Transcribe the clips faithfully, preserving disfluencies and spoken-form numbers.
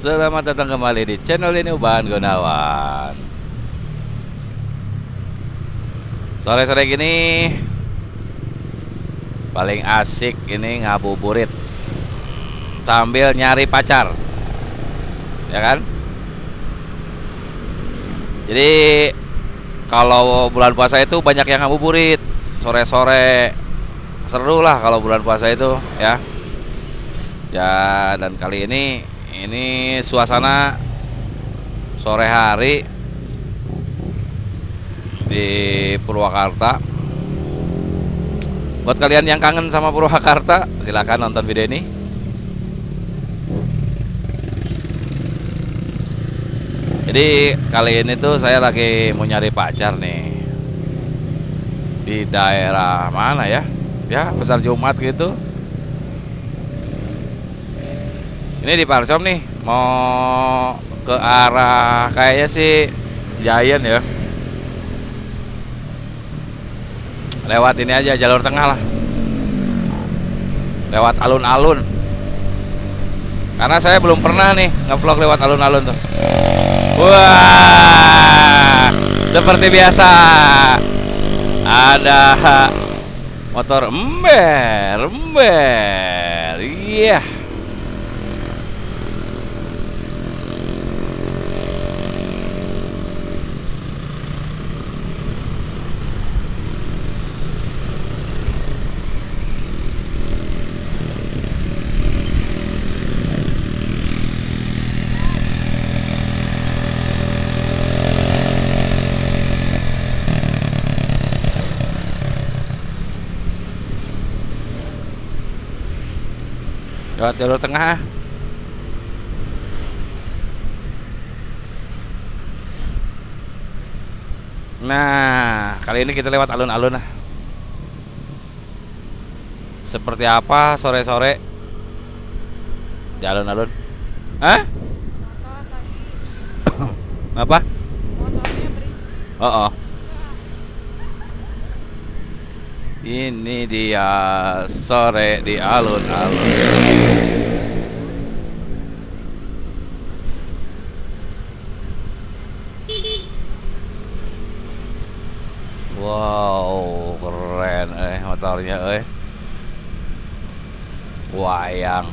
Selamat datang kembali di channel ini Ubahan Gunawan. Sore-sore gini paling asik ini ngabuburit sambil nyari pacar, ya kan? Jadi kalau bulan puasa itu banyak yang ngabuburit sore-sore, seru lah kalau bulan puasa itu, ya. Ya, dan kali ini ini suasana sore hari di Purwakarta. Buat kalian yang kangen sama Purwakarta, silakan nonton video ini. Jadi kali ini tuh saya lagi mau nyari pacar nih di daerah mana ya? Ya, Pasar Jumat gitu. Ini di Parsom nih, mau ke arah kayaknya sih Giant ya. Lewat ini aja, jalur tengah lah. Lewat alun-alun. Karena saya belum pernah nih ngevlog lewat alun-alun tuh. Wah, seperti biasa ada motor ember, ember, iya. Yeah. Lewat jalur tengah. Nah, kali ini kita lewat alun-alun. Seperti apa sore-sore di alun-alun? Hah? Apa? Motornya berisik. Oh, oh. Ini dia sore di alun-alun. Wow, keren eh motornya eh. Wayang.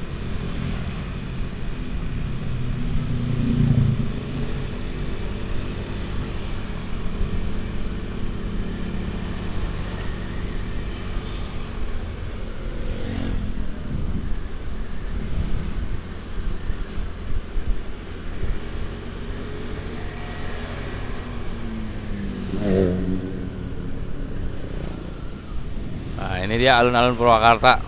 Nah, ini dia alun-alun Purwakarta.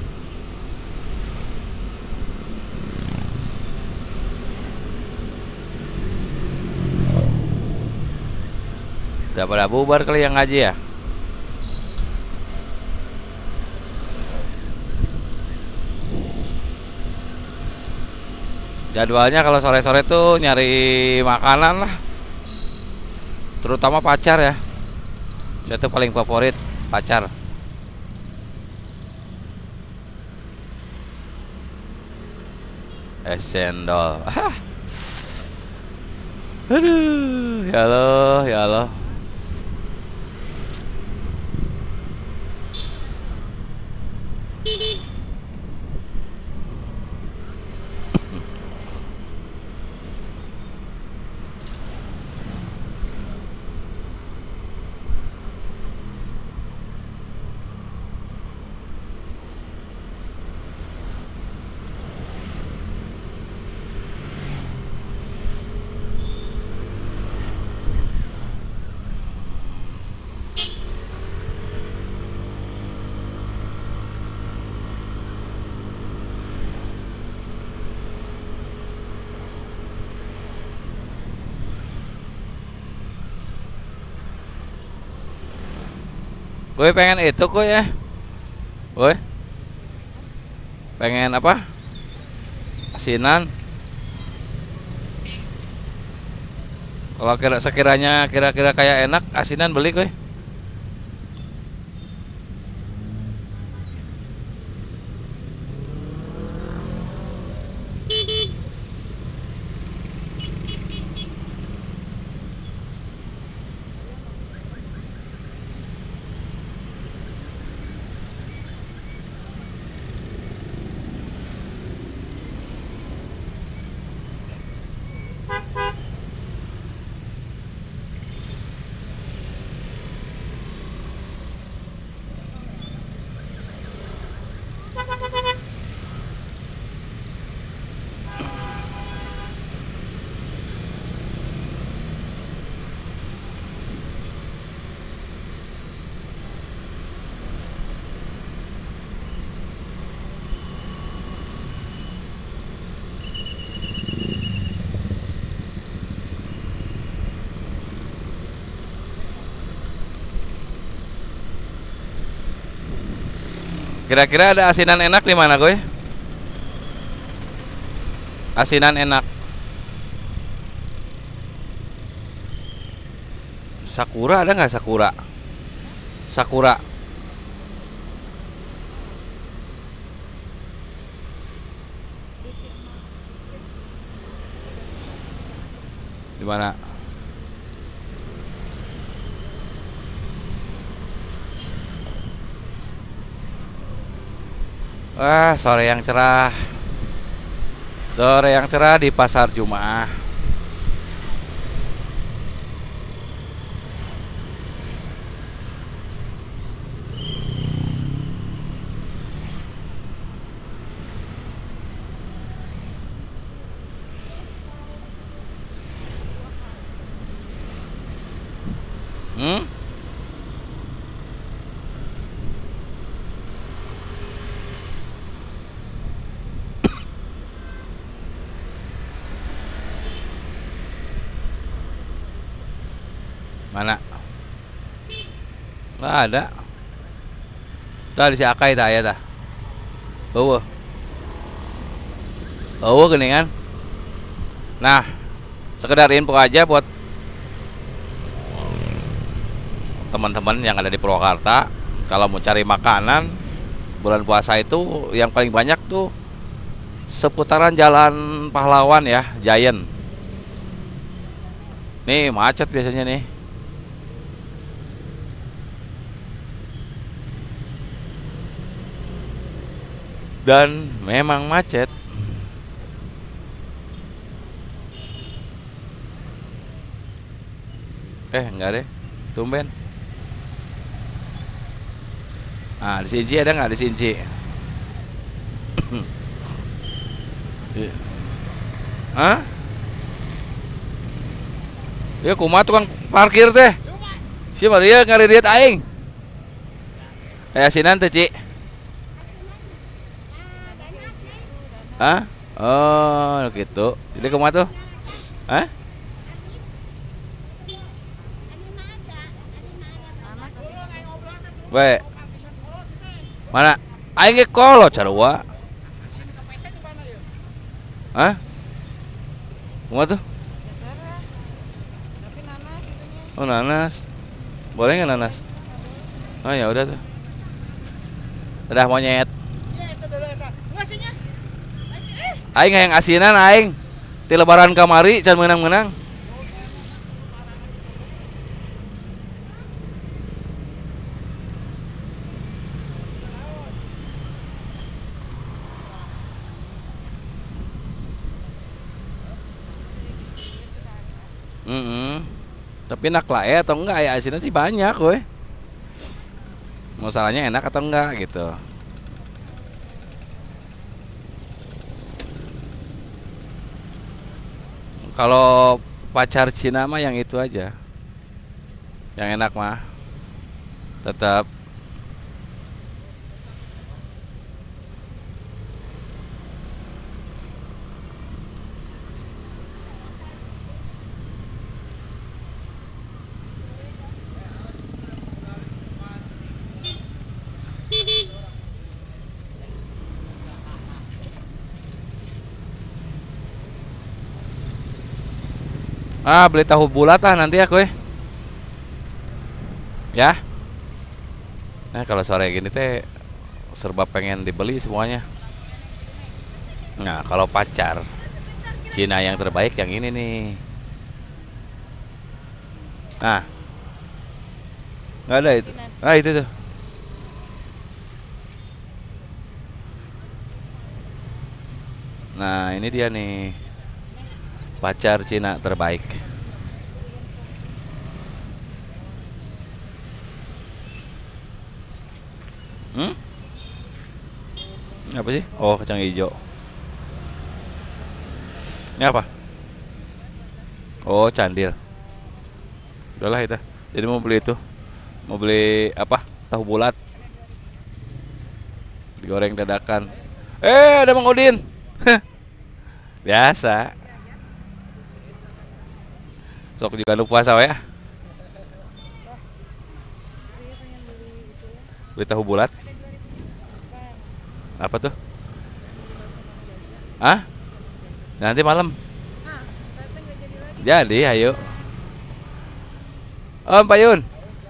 Udah pada bubar kali yang ngaji ya? Jadwalnya kalau sore-sore tuh nyari makanan lah, terutama pacar ya. Saya tuh paling favorit pacar. Es cendol. Aduh, ya Allah, ya Allah. Gue pengen itu kok ya. Gue pengen apa? Asinan. Kalau kira sekiranya kira-kira kayak enak, asinan beli gue. Kira-kira ada asinan enak di mana, Koy? Asinan enak. Sakura ada nggak Sakura? Sakura. Di mana? Wah, sore yang cerah. Sore yang cerah di Pasar Jumaah. Hmm? Mana? Nggak ada. Tadi si Akai tak ya tah. Bawa. Bawa geningan. Nah, sekedar info aja buat teman-teman yang ada di Purwakarta, kalau mau cari makanan bulan puasa itu yang paling banyak tuh seputaran Jalan Pahlawan ya, Giant. Nih macet biasanya nih. Dan memang macet. Eh enggak deh, tumben. Ah, di Sinci ada nggak di Sinci? Hah? Ya kumaha tukang parkir teh. Si Maria ngari diet aing. Aya sinan teh, Ci. Hah? Oh, gitu. Jadi kumaha tuh? Hah? Baik. Mana? Aing ge kolot carua. Hah? Kumaha tuh? Tapi nanas itunya. Oh, nanas. Boleh nggak nanas? Oh, ya udah tuh. Udah monyet. Aing yang asinan aing. Ti lebaran kamari can menang-menang. Mm -mm. Tapi enak lah ya atau enggak ya asinan sih banyak weh. Masalahnya enak atau enggak gitu. Kalau pacar Cina mah yang itu aja. Yang enak mah tetap ah beli tahu bulat ah nanti ya kue ya. Nah kalau sore gini teh serba pengen dibeli semuanya. Nah kalau pacar Cina yang terbaik yang ini nih. Nah nggak ada itu. Ah itu tuh. Nah ini dia nih pacar Cina terbaik. Hmm? Ini apa sih? Oh kacang hijau. Ini apa? Oh candil. Udahlah itu. Jadi mau beli itu. Mau beli apa? Tahu bulat. Digoreng dadakan. Eh ada Mang Udin. Biasa. Sok juga lu puasa ya. Beli tahu bulat. Apa tuh? Ah? Nanti malam. Ah, tapi nggak jadi lagi. Jadi, ayo. Om Pak Yun.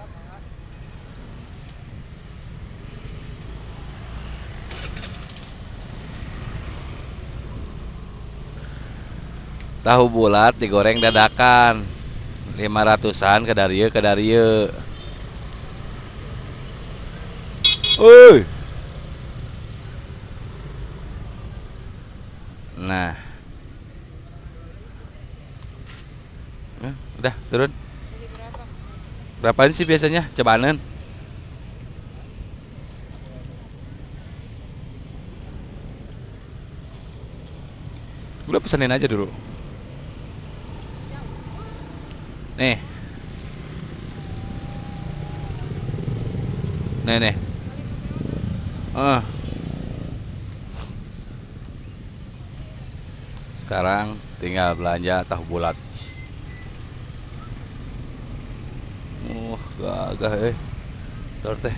Tahu bulat digoreng dadakan. lima ratusan ke darieu ke darieu. Uy. Nah. Eh, udah turun. Jadi berapa? Berapaan sih biasanya? Cobaaneun. Udah pesenin aja dulu. Nih. Nih nih. Eh. Sekarang tinggal belanja tahu bulat. Uh, gagah eh. Tor teh.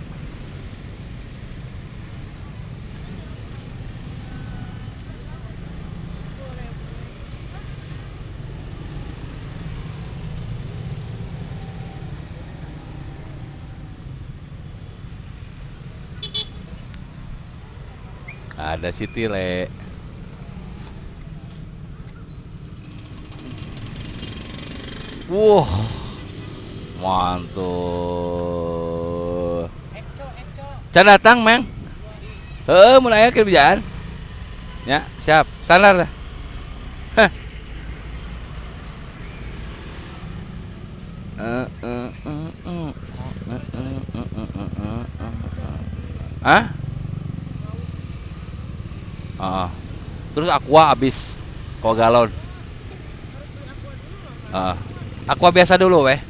Ada si Tile. Wah, mantul. Ekco, ekco. Can datang, Meng. Heeh, mun aya kerjaan. Ya, siap. Standar dah. Hah. Eh, eh, eh, eh. Eh, eh, eh, eh, eh, eh. Hah? Ah. Terus aqua habis. Kok galon? Ah. Aqua biasa dulu, weh.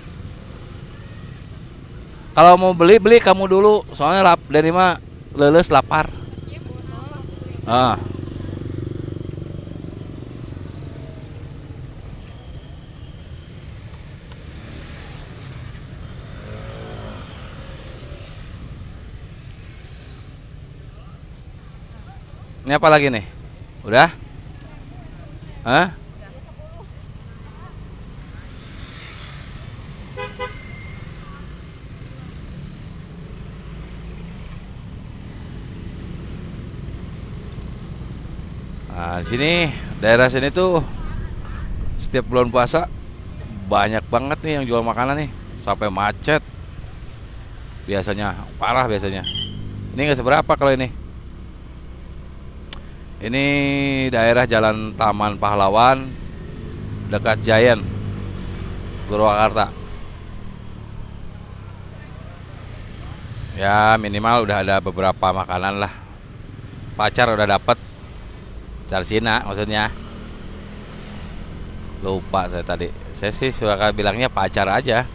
Kalau mau beli beli kamu dulu, soalnya lap dari mah leuleus lapar. Ah. Ini apa lagi nih? Udah? Hah? Nah, di sini daerah sini tuh setiap bulan puasa banyak banget nih yang jual makanan nih, sampai macet. Biasanya parah biasanya. Ini nggak seberapa kalau ini. Ini daerah Jalan Taman Pahlawan dekat Giant, Purwakarta. Ya minimal udah ada beberapa makanan lah. Pacar udah dapet. Pacar Cina maksudnya. Lupa saya tadi. Saya sih suka bilangnya pacar aja.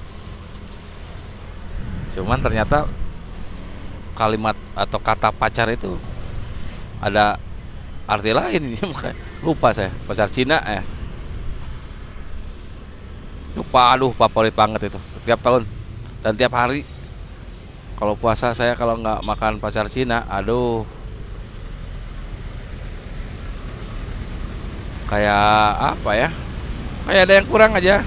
Cuman ternyata kalimat atau kata pacar itu ada arti lain. Lupa saya. Pacar Cina ya. Lupa, aduh favorit banget itu. Tiap tahun dan tiap hari. Kalau puasa saya kalau nggak makan pacar Cina, aduh. Kayak apa ya? Kayak ada yang kurang aja.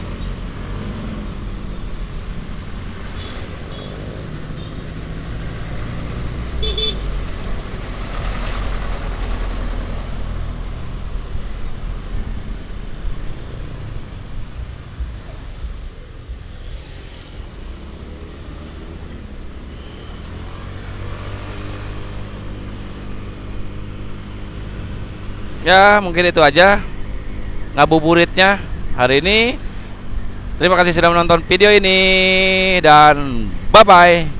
Ya mungkin itu aja ngabuburitnya hari ini. Terima kasih sudah menonton video ini dan bye bye.